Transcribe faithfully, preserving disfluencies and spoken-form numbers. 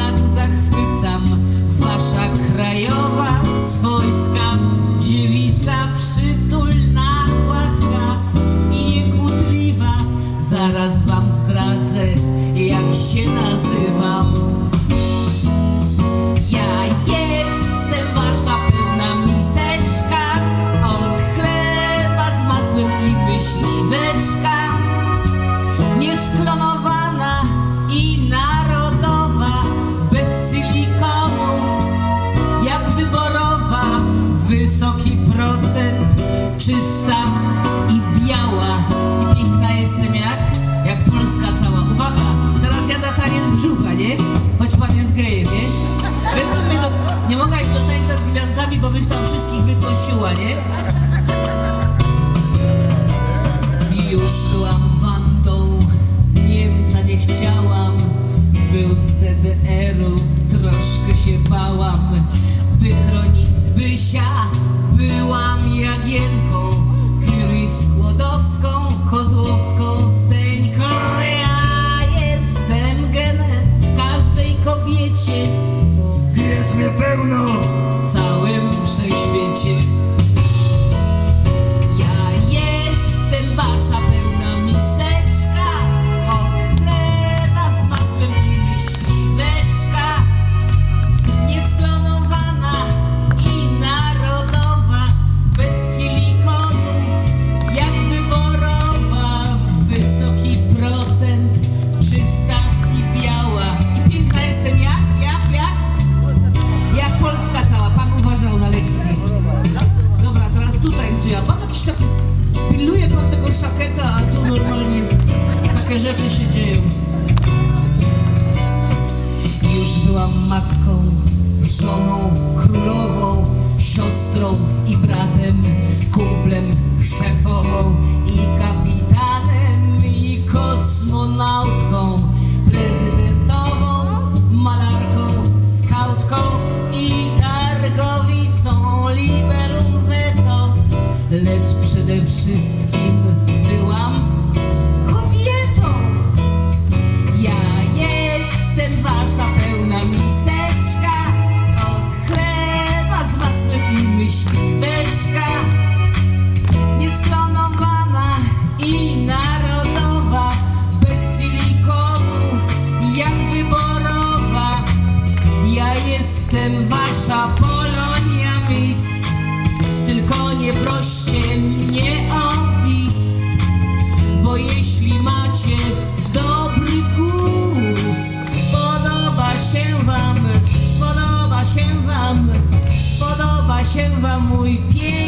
tak zachwycam. Wasza krajowa, swojska dziewica, przytulna, gładka i niekłótliwa. Zaraz wam zdradzę, jak się nazywam. Ja jestem wasza pełna miseczka, od chleba z masłem i myśliweczka. Niesklonowana i narodowa, bez silikonu, jak wyborowa. Wysoki procent, czysta i biała. I piękna jestem jak, jak Polska cała. Uwaga, teraz ja na taniec brzucha, nie? Choć pan jest gejem, nie? Bez mnie do, nie mogę iść do tańca z gwiazdami, bo bym tam wszystkich wykąsiła, nie? Już byłam Wandą, Niemca nie chciałam. Był z D D R-u, troszkę się bałam. By chronić Zbysia, byłam Jagienką, Curie Skłodowską, Kozłowską, Zdeńką. Ja jestem genem w każdej kobiecie, jest mnie pełno w całym wszechświecie. Ja jestem wasza pełna miseczka, od chleba z masłem i myśliweczka. Niesklonowana i narodowa, bez silikonu, jak wyborowa. Wysoki procent, czysta i biała. I piękna jestem jak, jak, jak? Jak Polska cała. Pan uważał na lekcji. Dobra, teraz tutaj ja. Pan jakiś taki... Pilnuje pan tego szaketa, a tu normalnie takie rzeczy się dzieją. Już byłam matką, żoną, królową, siostrą i bratem, kumplem, szefową i kapitanem i kosmonautką, prezydentową, malarką, skautką i targowicą, liberum veto. Lecz przede wszystkim byłam kobietą. Ja jestem wasza pełna miseczka, od chleba z masłem i myśliweczka. Niesklonowana i narodowa, bez silikonu, jak wyborowa. Ja jestem wasza Polonia Miss, tylko nie proście mnie o bis, bo jeśli macie dobry gust, spodoba się wam, spodoba się wam, spodoba się wam mój pies.